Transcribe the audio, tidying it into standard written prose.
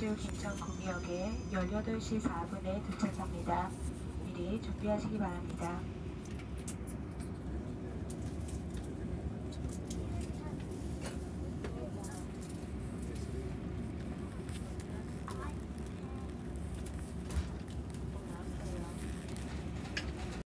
잠시 후 김천 구미역에 18시 4분에 도착합니다. 미리 준비하시기 바랍니다.